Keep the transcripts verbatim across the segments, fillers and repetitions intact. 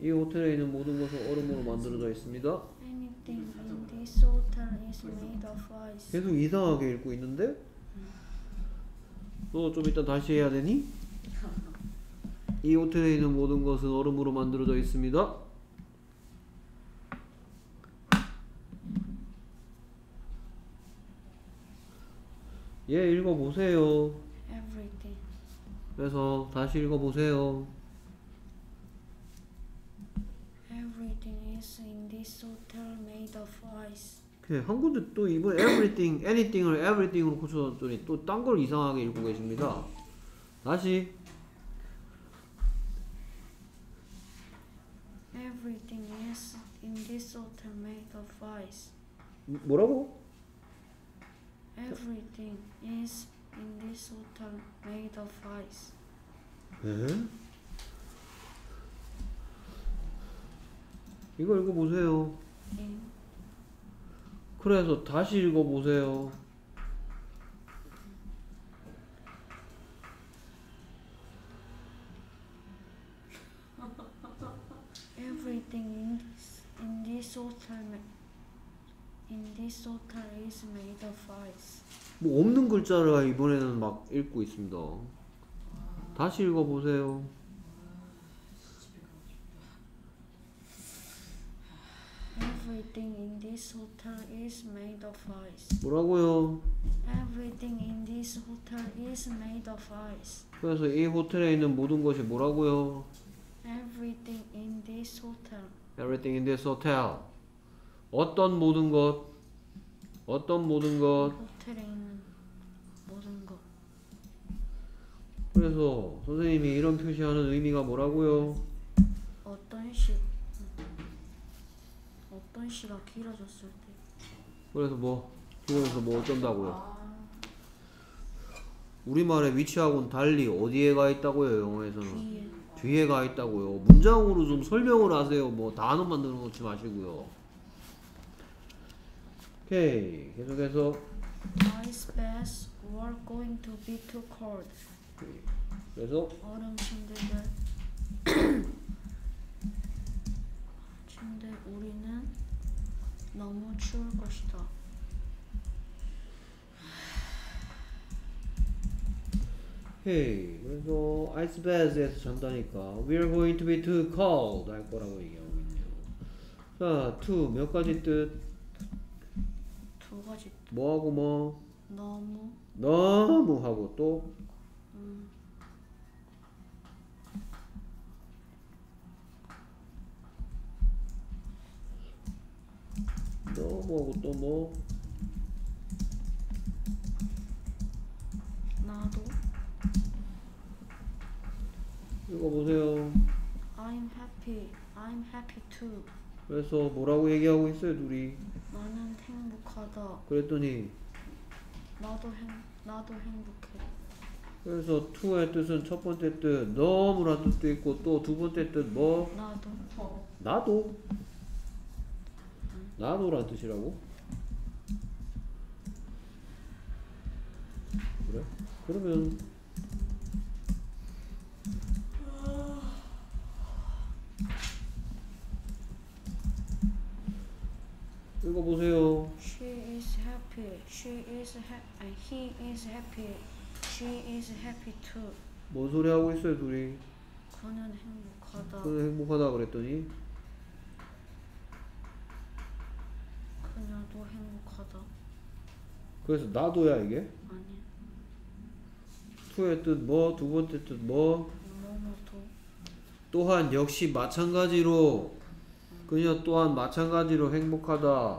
이 호텔에 있는 모든 것은 얼음으로 만들어져 있습니다. Anything in this hotel is made of ice. 계속 이상하게 읽고 있는데? 너 좀 이따 다시 해야 되니? 이 호텔에 있는 모든 것은 얼음으로 만들어져 있습니다. 예, 읽어보세요. Everything. 그래서 다시 읽어보세요. Everything is in this hotel made of ice. 오케이, 한 군데 또 이번 everything, anything을 everything으로 고쳐줬더니 또 딴 걸 이상하게 읽고 계십니다. 다시. Everything is in this hotel made of ice. 뭐라고? Everything is in this hotel made of ice. 에? 이거 읽어보세요. In 그래서 다시 읽어보세요. everything in this, in this hotel ma- in this hotel is made of ice. 뭐 없는 글자를 이번에는 막 읽고 있습니다. 다시 읽어보세요. Everything in this hotel is made of ice. 뭐라고요? Everything in this hotel is made of ice. 그래서 이 호텔에 있는 모든 것이 뭐라고요? Everything in this hotel. Everything in this hotel. 어떤 모든 것? 어떤 모든 것? 호텔에 있는 모든 것. 그래서 선생님이 이런 표시하는 의미가 뭐라고요? 어떤 시 어떤 시가 길어졌을 때. 그래서 뭐 그래서 뭐 어쩐다고요? 아, 우리말의 위치하고는 달리 어디에 가 있다고요? 영어에서는 뒤에. 뒤에 가 있다고요. 문장으로 좀 설명을 하세요. 뭐 단어 만들어 놓지 마시고요. 오케이, 계속해서 Ice baths were going to be too cold. 그래서 얼음 침대들. 침대 우리는 너무 추울 것이다. 오케이, 그래서 아이스 베스에서 잔다니까 we're going to be too cold 할 거라고 얘기하고 있네요. 자, to 몇 가지 뜻? 두 가지. 뭐하고 뭐? 너무. 너무 하고 또 음, 너무 하고 또 뭐? 나도. 읽어보세요. I'm happy. I'm happy too. 그래서 뭐라고 얘기하고 있어요, 둘이? 나는 행복하다. 그랬더니 나도 행 나도 행복해. 그래서 to의 뜻은 첫 번째 뜻 너무란 뜻도 있고 또 두 번째 뜻 뭐? 나도. 나도? 나도란 뜻이라고? 그래? 그러면 읽어보세요. She is happy. She is happy. He is happy. She is happy too. 뭔 소리 하고 있어요, 둘이? 그는 행복하다. 그는 행복하다 그랬더니 그녀도 행복하다. 그래서 나도야 이게? 아니. to의 뜻 뭐? 두 번째 뜻 뭐? 뭐뭐도. 또한 역시 마찬가지로 그녀 또한 마찬가지로 행복하다.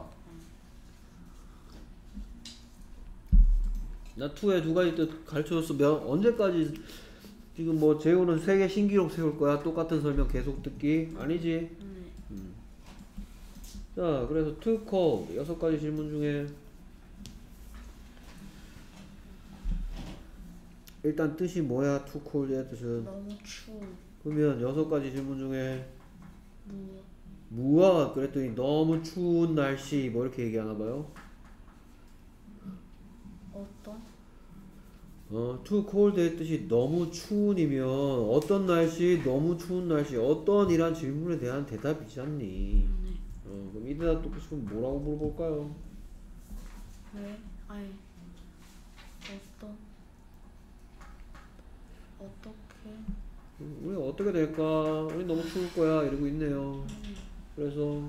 나 to의 두 가지 뜻 가르쳐줬어. 몇, 언제까지 지금 뭐 재우는 세계 신기록 세울 거야? 똑같은 설명 계속 듣기? 아니지? 네. 음. 자, 그래서 too cold 여섯 가지 질문 중에 일단 뜻이 뭐야? too cold의 뜻은? 너무 추워. 그러면 여섯 가지 질문 중에 무엇? 무엇? 그랬더니 너무 추운 날씨 뭐 이렇게 얘기하나 봐요. 어떤? 어, too cold의 뜻이 너무 추운이면 어떤 날씨, 너무 추운 날씨, 어떤 이란 질문에 대한 대답이지 않니? 네. 어, 그럼 이 대답 듣고 싶으면 뭐라고 물어볼까요? 왜? 아니 어떤 어떻게? 음, 우리 어떻게 될까? 우리 너무 추울 거야 이러고 있네요. 음, 그래서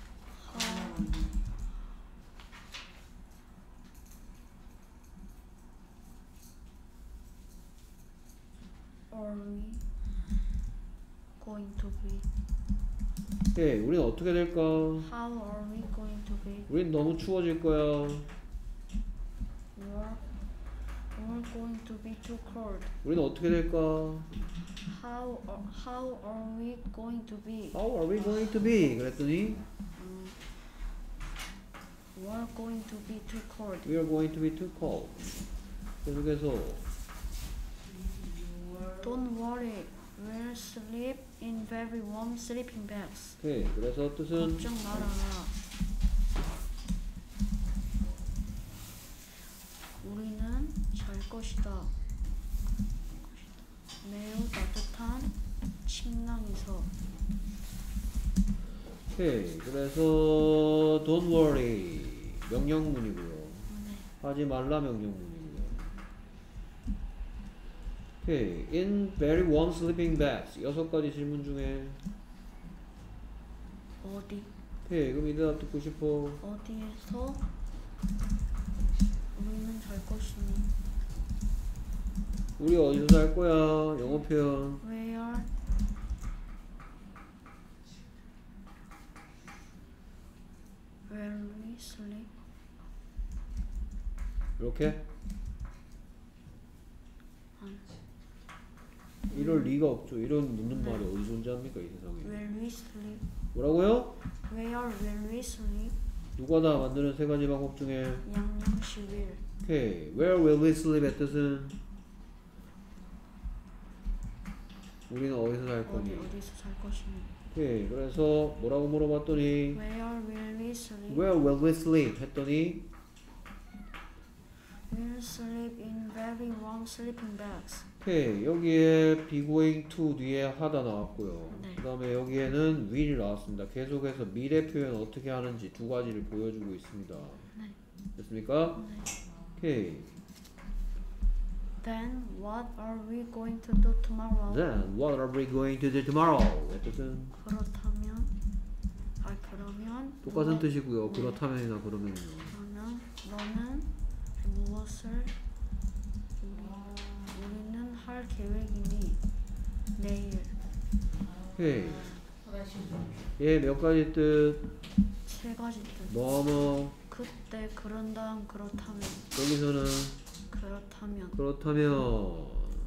how are we going to be? 예, 우린 어떻게 될까? How are we going to be? 우린 너무 추워질 거야. We're we're going to be too cold. 우린 어떻게 될까? How are, how are we going to be? How are we going to be? 그랬더니 음, we're going to be too cold. we are going to be too cold. 계속해서 Don't worry, we'll sleep in very warm sleeping bags. 오케이, 그래서 뜻은 걱정 말아라. 우리는 잘 것이다. 매우 따뜻한 침낭에서. 오케이, 그래서 don't worry 명령문이고요. 네. 하지 말라 명령문이고요. 오케이, in very warm sleeping bags 여섯 가지 질문 중에 어디? 오케이, 그럼 이 대답 듣고 싶어. 어디에서 우리는 잘 것이니? 우리 어디서 살 거야? 영어 표현. Where Where we sleep? 이렇게? 음. 이럴 리가 없죠. 이런 묻는 네. 말이 어디 존재합니까 이 세상에? Where we sleep? 뭐라고요? Where will we sleep? 누가 다 만드는 세 가지 방법 중에 양양시 will. 오케이, where will we sleep의 뜻은 우리는 어디서 살 어디 거니? 어디서 살 것이니? 오케이, 그래서 뭐라고 물어봤더니 Where will we sleep? where will we sleep 했더니 We'll sleep in very warm sleeping bags. 오케이, 여기에 be going to 뒤에 하다 나왔고요. 네. 그 다음에 여기에는 will 나왔습니다. 계속해서 미래 표현 어떻게 하는지 두 가지를 보여주고 있습니다. 네. 됐습니까? 네. 오케이. Then what are we going to do tomorrow? Then what are we going to do tomorrow? 의 뜻은 그렇다면 아 그러면 똑같은 무엇- 뜻이고요. 네. 그렇다면이나 그러면요. 그러면 너는 무엇을 우리, 우리는 할 계획이니 내일 오케이. 얘 몇 가지 뜻? 세 가지 뜻. 뭐뭐 그때 그런 다음 그렇다면 여기서는 그렇다면 그렇다면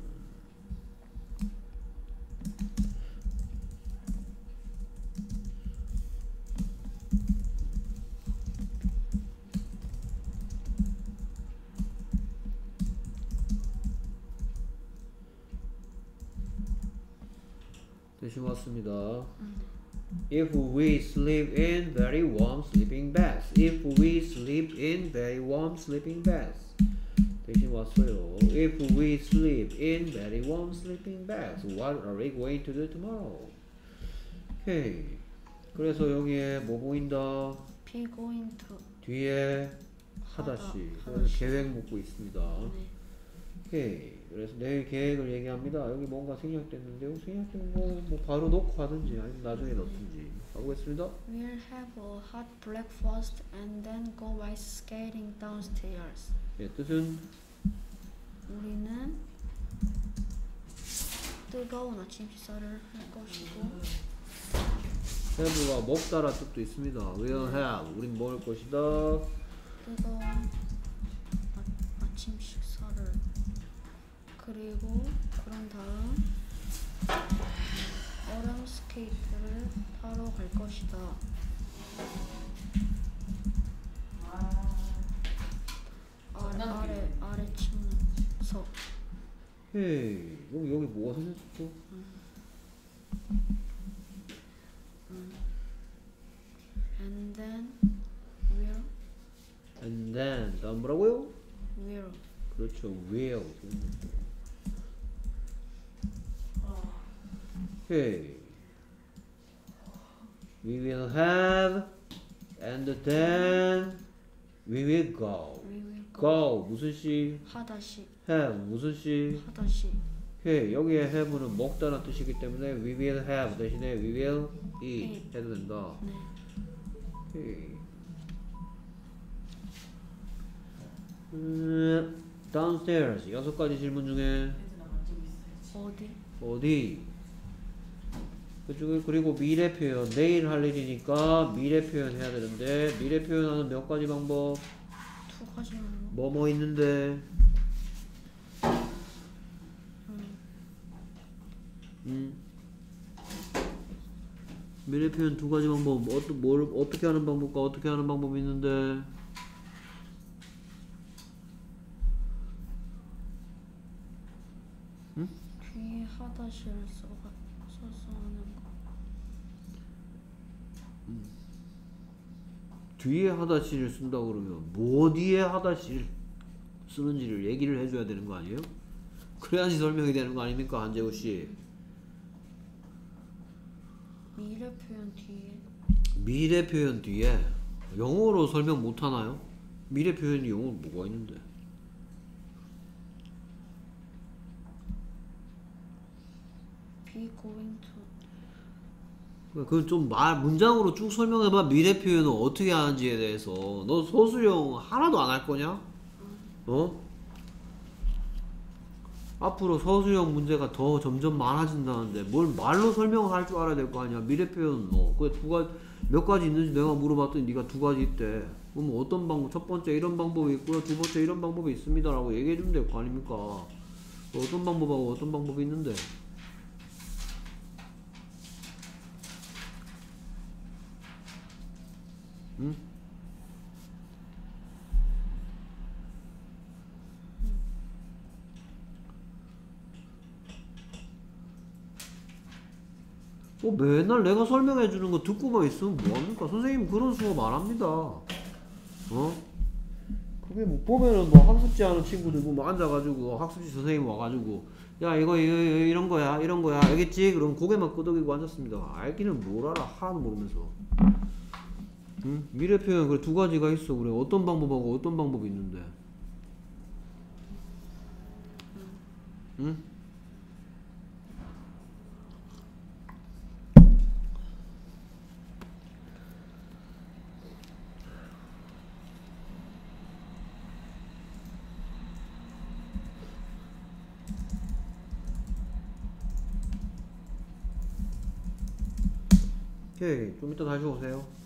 뜻이 맞습니다. If we sleep in very warm sleeping bags. If we sleep in very warm sleeping bags. 대신 왔어요. If we sleep in very warm sleeping bags, what are we going to do tomorrow? 오케이. 그래서 여기에 뭐 보인다? be going to 뒤에 하다시. 하다, 그래서 하다시. 계획 묻고 있습니다. 네. 오케이. 그래서 내일 계획을 얘기합니다. 여기 뭔가 생략됐는데요. 생략된 거 뭐 바로 놓고 하든지 아니면 나중에 넣든지. 가보겠습니다. We'll have a hot breakfast and then go ice skating downstairs. 예, 뜻은 우리는 뜨거운 아침 식사를 할 것이고 have가 먹다라 뜻도 있습니다. We'll have. 우린 먹을 것이다. 뜨거운 아, 아침 식사를 그리고 그런 다음 얼음 스케이트를 타러 갈 것이다. 아래 아래 아래 침낭석. 헤이, 여기 여기 뭐가 생겼죠? And then we'll And then 다음 뭐라고요? we'll 그렇죠. 그렇죠. will. 오케이. We will have and then we will go. We will go 무슨 시? 하다시 have 무슨 시? 하다시 오케이. 여기에 have는 먹다는 뜻이기 때문에 we will have 대신에 we will eat eat. 해도 된다. 네. 오케이. 음, downstairs 여섯 가지 질문 중에 어디? 어디? 그쪽에 그리고 미래 표현 내일 할 일이니까 미래 표현 해야 되는데 미래 표현하는 몇 가지 방법 두 가지만. 뭐 뭐 있는데 음. 음. 미래 표현 두 가지 방법 어떠, 뭘 어떻게 하는 방법과 어떻게 하는 방법이 있는데 음? 뒤에 하다시를 써가 써서 하는 거. 뒤에 하다시를 쓴다 그러면 뭐 뒤에 하다시를 쓰는지를 얘기를 해줘야 되는 거 아니에요? 그래야지 설명이 되는 거 아닙니까 한재우 씨? 미래 표현 뒤에 미래 표현 뒤에 영어로 설명 못 하나요? 미래 표현이 영어로 뭐가 있는데? be going to 그건 좀 말 문장으로 쭉 설명해봐. 미래 표현은 어떻게 하는지에 대해서. 너 서술형 하나도 안 할 거냐? 어? 앞으로 서술형 문제가 더 점점 많아진다는데 뭘 말로 설명을 할 줄 알아야 될 거 아니야. 미래 표현은 뭐 그 두 가지 몇 가지 있는지 내가 물어봤더니 네가 두 가지 있대. 그럼 어떤 방법? 첫 번째 이런 방법이 있고요. 두 번째 이런 방법이 있습니다라고 얘기해 주면 될 거 아닙니까? 어떤 방법하고 어떤 방법이 있는데? 응? 뭐 맨날 내가 설명해 주는 거 듣고만 있으면 뭐합니까? 선생님 그런 수업 안 합니다. 어? 그게 뭐 보면은 뭐 학습지 하는 친구들 뭐 앉아가지고 학습지 선생님 와가지고 야 이거, 이거 이런 거야 이런 거야 알겠지? 그럼 고개만 끄덕이고 앉았습니다. 알기는 뭘 알아 하나도 모르면서. 응? 미래 표현 그래 두 가지가 있어. 그래 어떤 방법하고 어떤 방법이 있는데? 응? 오케이 좀 이따 다시 오세요.